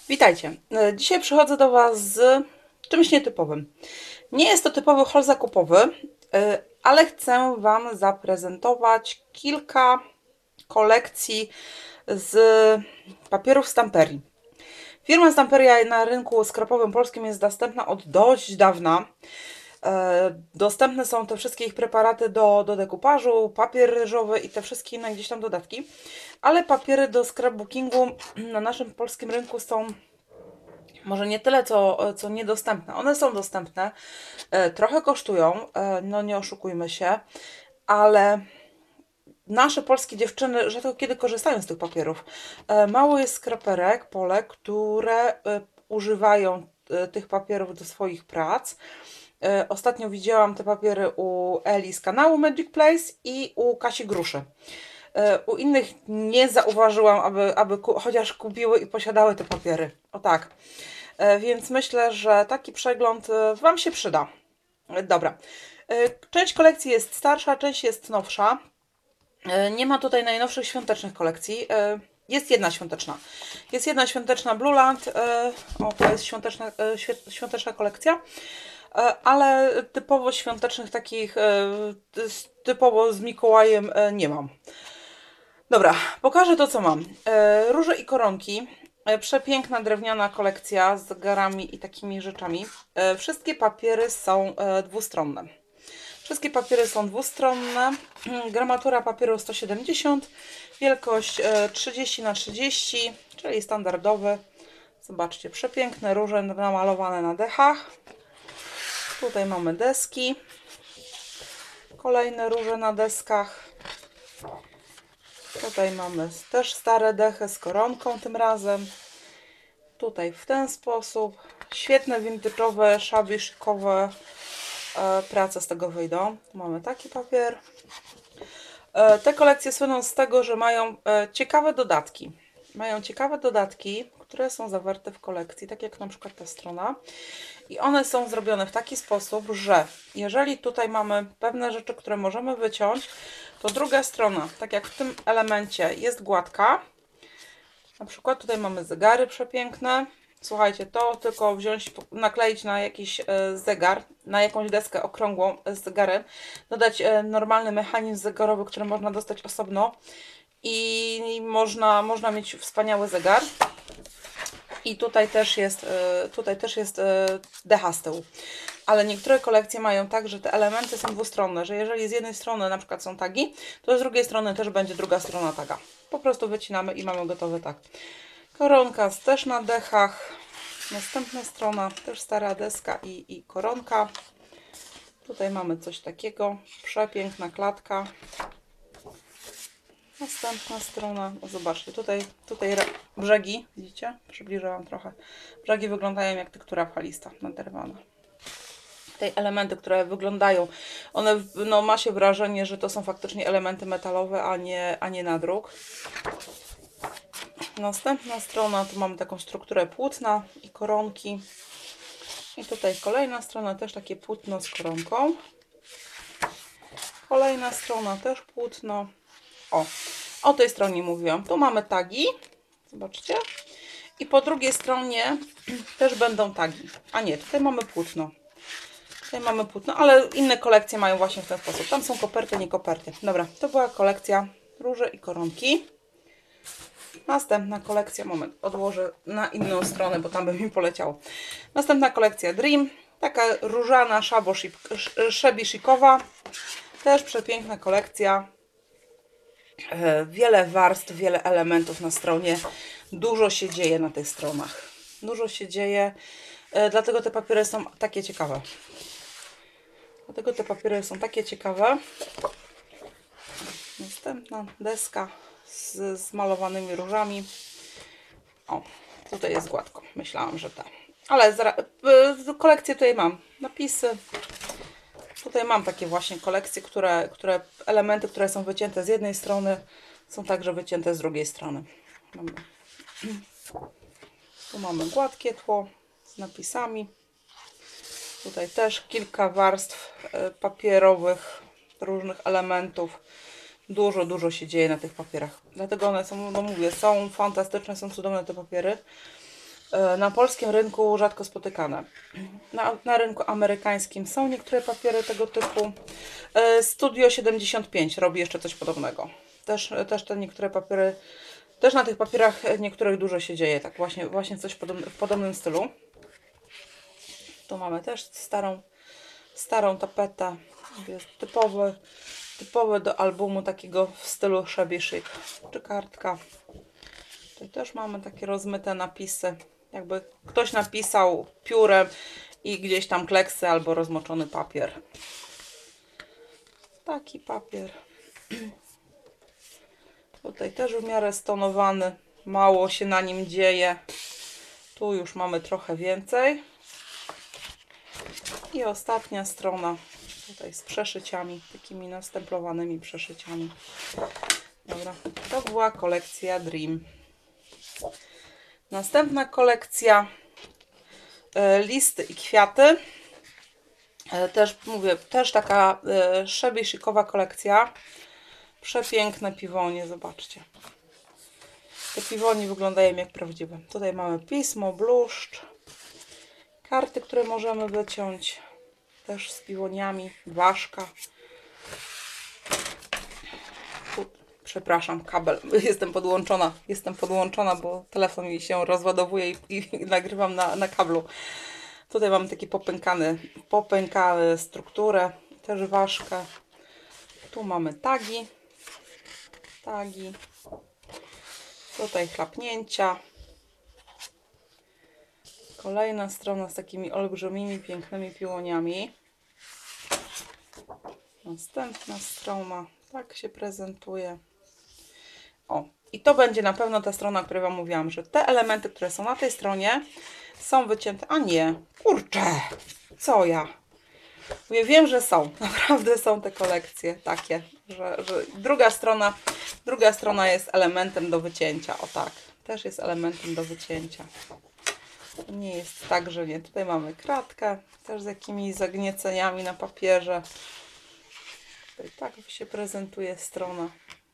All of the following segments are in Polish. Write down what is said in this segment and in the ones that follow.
Witajcie. Dzisiaj przychodzę do Was z czymś nietypowym. Nie jest to typowy haul zakupowy, ale chcę Wam zaprezentować kilka kolekcji z papierów Stamperii. Firma Stamperia na rynku sklepowym polskim jest dostępna od dość dawna. Dostępne są te wszystkie ich preparaty do dekupażu, papier ryżowy i te wszystkie inne gdzieś tam dodatki. Ale papiery do scrapbookingu na naszym polskim rynku są może nie tyle, co niedostępne. One są dostępne, trochę kosztują, no nie oszukujmy się, ale nasze polskie dziewczyny rzadko kiedy korzystają z tych papierów. Mało jest skraperek, Polek, które używają tych papierów do swoich prac. Ostatnio widziałam te papiery u Eli z kanału Magic Place i u Kasi Gruszy. U innych nie zauważyłam, aby chociaż kupiły i posiadały te papiery. O tak. Więc myślę, że taki przegląd Wam się przyda. Dobra. Część kolekcji jest starsza, część jest nowsza. Nie ma tutaj najnowszych świątecznych kolekcji. Jest jedna świąteczna. Jest jedna świąteczna Blueland. O, to jest świąteczna kolekcja. Ale typowo świątecznych takich, typowo z Mikołajem nie mam. Dobra, pokażę to, co mam. Róże i koronki. Przepiękna drewniana kolekcja z zegarami i takimi rzeczami. Wszystkie papiery są dwustronne. Wszystkie papiery są dwustronne. Gramatura papieru 170, wielkość 30 na 30, czyli standardowy. Zobaczcie, przepiękne róże namalowane na dechach. Tutaj mamy deski. Kolejne róże na deskach. Tutaj mamy też stare dechy z koronką tym razem. Tutaj w ten sposób. Świetne vintage'owe, shabby chicowe prace z tego wyjdą. Tu mamy taki papier. Te kolekcje słyną z tego, że mają ciekawe dodatki. Mają ciekawe dodatki, które są zawarte w kolekcji, tak jak na przykład ta strona. I one są zrobione w taki sposób, że jeżeli tutaj mamy pewne rzeczy, które możemy wyciąć, to druga strona, tak jak w tym elemencie, jest gładka. Na przykład tutaj mamy zegary przepiękne. Słuchajcie, to tylko wziąć, nakleić na jakiś zegar, na jakąś deskę okrągłą z zegarem, dodać normalny mechanizm zegarowy, który można dostać osobno i można mieć wspaniały zegar. I tutaj też jest decha z tyłu. Ale niektóre kolekcje mają tak, że te elementy są dwustronne, że jeżeli z jednej strony na przykład są tagi, to z drugiej strony też będzie druga strona taga. Po prostu wycinamy i mamy gotowy tag. Koronka też na dechach. Następna strona, też stara deska i koronka. Tutaj mamy coś takiego. Przepiękna klatka. Następna strona. O, zobaczcie, tutaj brzegi, widzicie? Przybliżę Wam trochę. Brzegi wyglądają jak tektura falista naderwana. Te elementy, które wyglądają, one, no, ma się wrażenie, że to są faktycznie elementy metalowe, a nie nadruk. Następna strona, tu mamy taką strukturę płótna i koronki. I tutaj kolejna strona, też takie płótno z koronką. Kolejna strona, też płótno. O tej stronie mówiłam. Tu mamy tagi. Zobaczcie. I po drugiej stronie też będą tagi. A nie, tutaj mamy płótno. Tutaj mamy płótno, ale inne kolekcje mają właśnie w ten sposób. Tam są koperty, nie koperty. Dobra, to była kolekcja róże i koronki. Następna kolekcja, moment, odłożę na inną stronę, bo tam by mi poleciało. Następna kolekcja Dream. Taka różana, shabby chicowa. Też przepiękna kolekcja. Wiele warstw, wiele elementów na stronie. Dużo się dzieje na tych stronach. Dużo się dzieje, dlatego te papiery są takie ciekawe. Następna deska z zmalowanymi różami. O, tutaj jest gładko. Myślałam, że ta. Ale kolekcję tutaj mam. Napisy. Tutaj mam takie właśnie kolekcje, elementy, które są wycięte z jednej strony, są także wycięte z drugiej strony. Tu mamy gładkie tło z napisami. Tutaj też kilka warstw papierowych, różnych elementów. Dużo się dzieje na tych papierach. Dlatego one są, no mówię, są fantastyczne, są cudowne te papiery. Na polskim rynku rzadko spotykane. Na rynku amerykańskim są niektóre papiery tego typu. Studio 75 robi jeszcze coś podobnego. Też te niektóre papiery, też na tych papierach niektórych dużo się dzieje. Tak właśnie coś w podobnym stylu. Tu mamy też starą tapetę. Jest typowy do albumu takiego w stylu shabby chic. Czy kartka. Tutaj też mamy takie rozmyte napisy. Jakby ktoś napisał piórem i gdzieś tam kleksy albo rozmoczony papier. Taki papier. Tutaj też w miarę stonowany. Mało się na nim dzieje. Tu już mamy trochę więcej. I ostatnia strona. Tutaj z przeszyciami. Takimi nastemplowanymi przeszyciami. Dobra. To była kolekcja Dream. Następna kolekcja listy i kwiaty. Też mówię, też taka shabby chicowa kolekcja. Przepiękne piwonie, zobaczcie. Te piwonie wyglądają jak prawdziwe. Tutaj mamy pismo, bluszcz, karty, które możemy wyciąć. Też z piwoniami, ważka. Przepraszam, kabel. Jestem podłączona, bo telefon mi się rozładowuje i nagrywam na kablu. Tutaj mamy takie popękane strukturę, też ważkę. Tu mamy tagi. Tutaj chlapnięcia. Kolejna strona z takimi olbrzymimi, pięknymi piłoniami. Następna strona. Tak się prezentuje. O, i to będzie na pewno ta strona, o której Wam mówiłam, że te elementy, które są na tej stronie, są wycięte. A nie, kurczę, co ja? Mówię, wiem, że są, naprawdę są te kolekcje takie, że druga strona jest elementem do wycięcia. O tak, też jest elementem do wycięcia. To nie jest tak, że nie. Tutaj mamy kratkę, też z jakimiś zagnieceniami na papierze. Tutaj tak się prezentuje strona.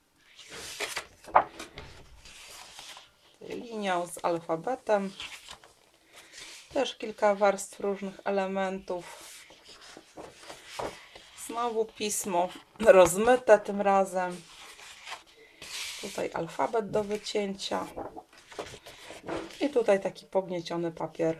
Tutaj linia z alfabetem. Też kilka warstw różnych elementów. Znowu pismo rozmyte tym razem. Tutaj alfabet do wycięcia. I tutaj taki pognieciony papier.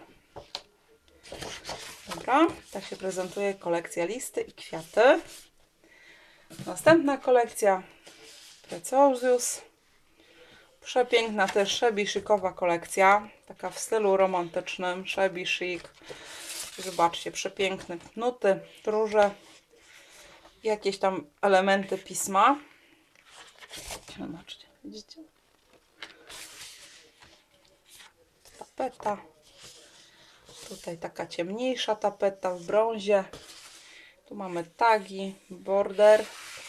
Dobra, tak się prezentuje kolekcja listy i kwiaty. Następna kolekcja Precious. Przepiękna też shabby chicowa kolekcja. Taka w stylu romantycznym, shabby chic. Zobaczcie, przepiękne nuty, róże. Jakieś tam elementy pisma. Zobaczcie, widzicie? Tapeta. Tutaj taka ciemniejsza tapeta w brązie. Tu mamy tagi, border.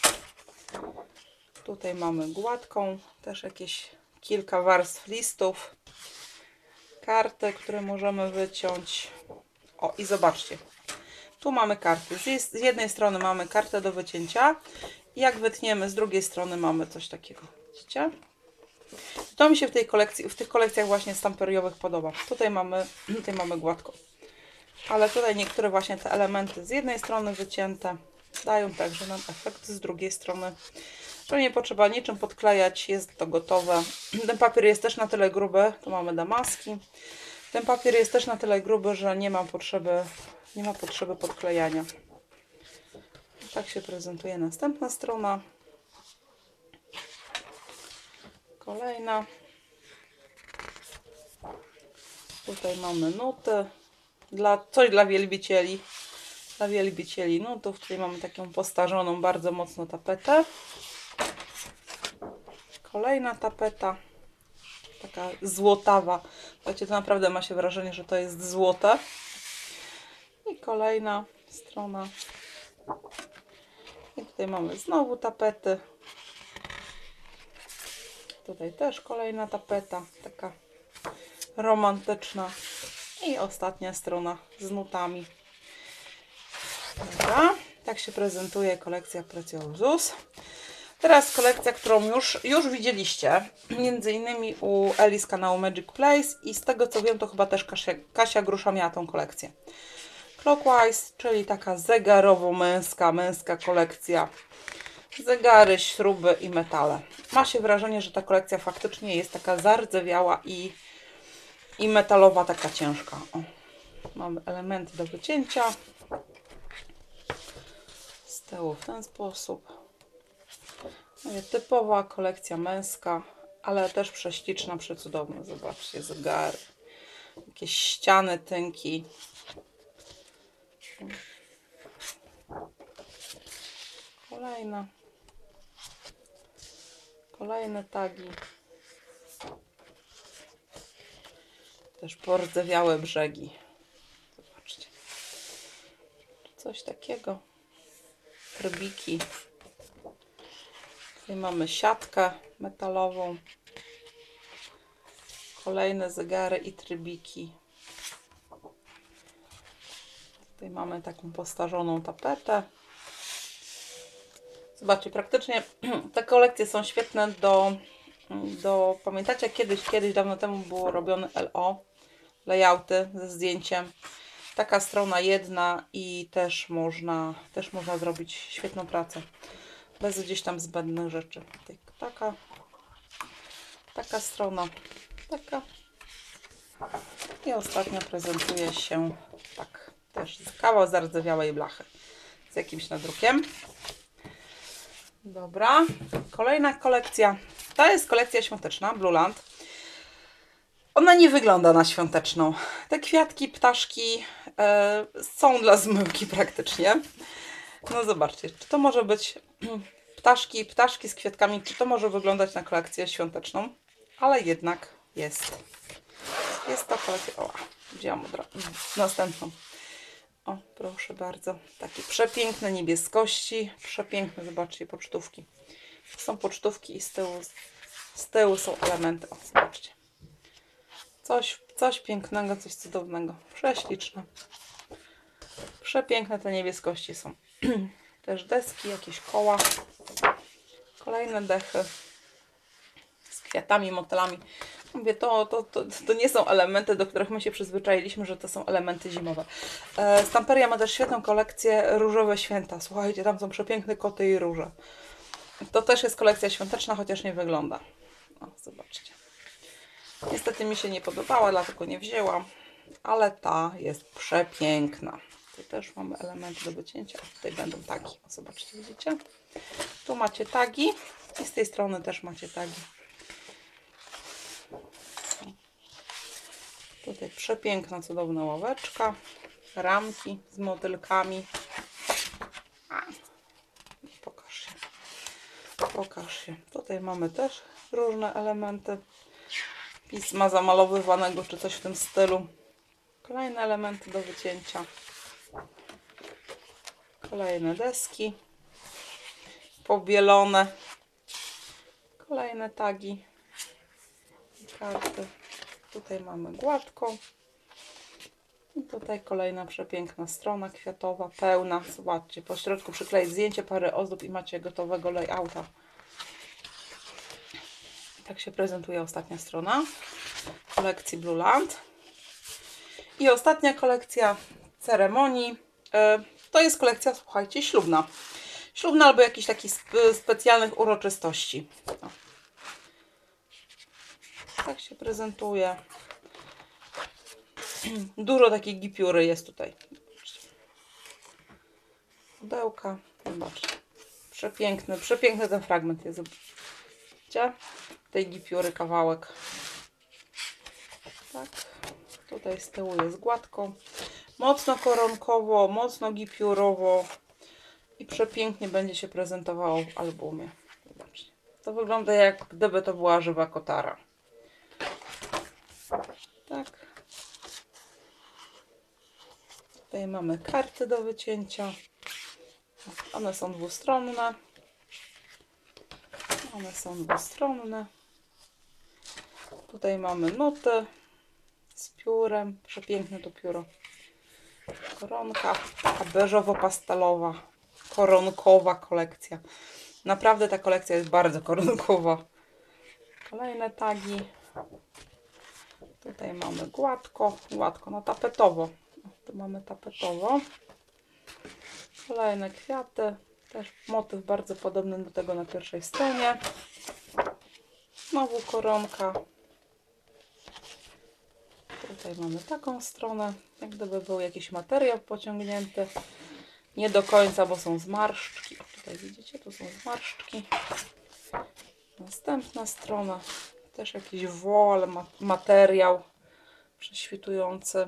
Tutaj mamy gładką, też jakieś kilka warstw listów. Karty, które możemy wyciąć. O, i zobaczcie. Tu mamy karty. Z jednej strony mamy kartę do wycięcia. I jak wytniemy, z drugiej strony mamy coś takiego. Widzicie? To mi się w tych kolekcjach właśnie stamperiowych podoba. Tutaj mamy gładko. Ale tutaj niektóre właśnie te elementy z jednej strony wycięte dają także nam efekt z drugiej strony, że nie potrzeba niczym podklejać, jest to gotowe. Ten papier jest też na tyle gruby, tu mamy damaski. Ten papier jest też na tyle gruby, że nie ma potrzeby podklejania. Tak się prezentuje następna strona. Kolejna. Tutaj mamy nuty. Coś dla wielbicieli. Dla wielbicieli nutów. Tutaj mamy taką postarzoną bardzo mocno tapetę. Kolejna tapeta. Taka złotawa. Słuchajcie, to naprawdę ma się wrażenie, że to jest złote. I kolejna strona. I tutaj mamy znowu tapety. Tutaj też kolejna tapeta. Taka romantyczna. I ostatnia strona z nutami. Dobra, tak się prezentuje kolekcja Precious. Teraz kolekcja, którą już widzieliście, między innymi u Eli z kanału Magic Place i z tego co wiem, to chyba też Kasia Grusza miała tą kolekcję. Clockwise, czyli taka zegarowo-męska kolekcja. Zegary, śruby i metale. Ma się wrażenie, że ta kolekcja faktycznie jest taka zardzewiała i metalowa, taka ciężka. O, mamy elementy do wycięcia. Z tyłu w ten sposób. Typowa kolekcja męska, ale też prześliczna, przecudowna. Zobaczcie, zegary, jakieś ściany, tynki. Kolejne tagi. Też pordzewiałe brzegi. Zobaczcie. Coś takiego. Trybiki. Tutaj mamy siatkę metalową. Kolejne zegary i trybiki. Tutaj mamy taką postarzoną tapetę. Zobaczcie, praktycznie te kolekcje są świetne pamiętacie, kiedyś dawno temu było robione LO, layouty ze zdjęciem. Taka strona jedna i też można zrobić świetną pracę. Bez gdzieś tam zbędnych rzeczy. Taka strona. Taka. I ostatnia prezentuje się tak. Też kawał zardzewiałej blachy. Z jakimś nadrukiem. Dobra. Kolejna kolekcja. To jest kolekcja świąteczna, Blueland. Ona nie wygląda na świąteczną. Te kwiatki, ptaszki są dla zmyłki praktycznie. No zobaczcie, czy to może być ptaszki z kwiatkami, czy to może wyglądać na kolekcję świąteczną, ale jednak jest. Jest to kolekcja. O, wzięłam następną. O, proszę bardzo. Takie przepiękne niebieskości. Przepiękne, zobaczcie, pocztówki. To są pocztówki i z tyłu są elementy. O, zobaczcie. Coś pięknego, coś cudownego. Prześliczne. Przepiękne te niebieskości są. Też deski, jakieś koła. Kolejne dechy z kwiatami, motylami. Mówię, to nie są elementy, do których my się przyzwyczailiśmy, że to są elementy zimowe. Stamperia ma też świetną kolekcję Różowe Święta. Słuchajcie, tam są przepiękne koty i róże. To też jest kolekcja świąteczna, chociaż nie wygląda. O, zobaczcie. Niestety mi się nie podobała, dlatego nie wzięłam, ale ta jest przepiękna. Tu też mamy elementy do wycięcia. Tutaj będą tagi. O, zobaczcie, widzicie? Tu macie tagi i z tej strony też macie tagi. Tutaj przepiękna, cudowna ławeczka. Ramki z motylkami. Pokaż się. Pokaż się. Tutaj mamy też różne elementy pisma zamalowywanego, czy coś w tym stylu. Kolejne elementy do wycięcia. Kolejne deski. Pobielone. Kolejne tagi. Karty. Tutaj mamy gładką. I tutaj kolejna przepiękna strona kwiatowa, pełna. Zobaczcie, po środku przykleić zdjęcie, parę ozdób i macie gotowego layouta. Tak się prezentuje ostatnia strona kolekcji Blueland. I ostatnia kolekcja ceremonii. To jest kolekcja, słuchajcie, ślubna. Ślubna albo jakichś takich specjalnych uroczystości. O. Tak się prezentuje. Dużo takiej gipiury jest tutaj. Pudełka. Zobaczcie. Przepiękny ten fragment jest. Widzicie? Tej gipiury kawałek. Tak. Tutaj z tyłu jest gładko. Mocno koronkowo, mocno gipiurowo. I przepięknie będzie się prezentowało w albumie. Zobaczcie. To wygląda jak gdyby to była żywa kotara. Tak. Tutaj mamy karty do wycięcia. One są dwustronne. Tutaj mamy nuty z piórem. Przepiękne to pióro. Koronka. Taka beżowo-pastelowa, koronkowa kolekcja. Naprawdę ta kolekcja jest bardzo koronkowa. Kolejne tagi. Tutaj mamy gładko, no tapetowo. Tu mamy tapetowo. Kolejne kwiaty. Też motyw bardzo podobny do tego na pierwszej stronie. Znowu koronka. Tutaj mamy taką stronę. Jak gdyby był jakiś materiał pociągnięty. Nie do końca, bo są zmarszczki. O, tutaj widzicie, tu są zmarszczki. Następna strona. Też jakiś wol, materiał prześwitujący.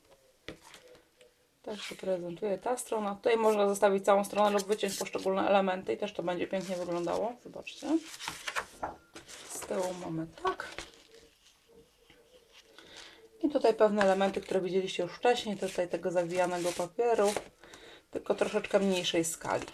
Też się prezentuje ta strona. Tutaj można zostawić całą stronę lub wyciąć poszczególne elementy i też to będzie pięknie wyglądało. Zobaczcie. Z tyłu mamy tak. I tutaj pewne elementy, które widzieliście już wcześniej. Tutaj tego zawijanego papieru, tylko troszeczkę mniejszej skali.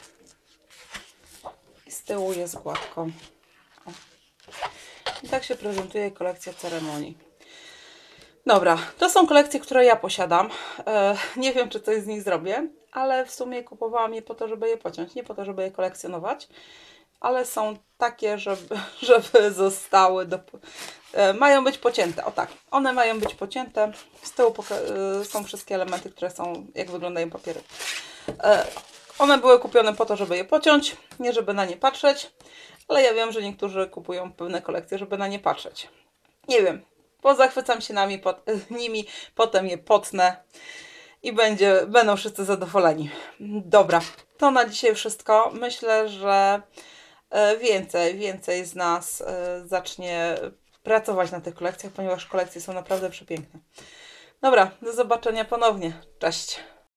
I z tyłu jest gładko. O. I tak się prezentuje kolekcja ceremonii. Dobra, to są kolekcje, które ja posiadam. Nie wiem, czy coś z nich zrobię, ale w sumie kupowałam je po to, żeby je pociąć, nie po to, żeby je kolekcjonować, ale są takie, żeby zostały, mają być pocięte. O tak, one mają być pocięte. Z tyłu są wszystkie elementy, które są, jak wyglądają papiery. One były kupione po to, żeby je pociąć, nie żeby na nie patrzeć, ale ja wiem, że niektórzy kupują pewne kolekcje, żeby na nie patrzeć. Nie wiem. Pozachwycam się nimi, potem je potnę i będą wszyscy zadowoleni. Dobra, to na dzisiaj wszystko. Myślę, że więcej z nas zacznie pracować na tych kolekcjach, ponieważ kolekcje są naprawdę przepiękne. Dobra, do zobaczenia ponownie. Cześć!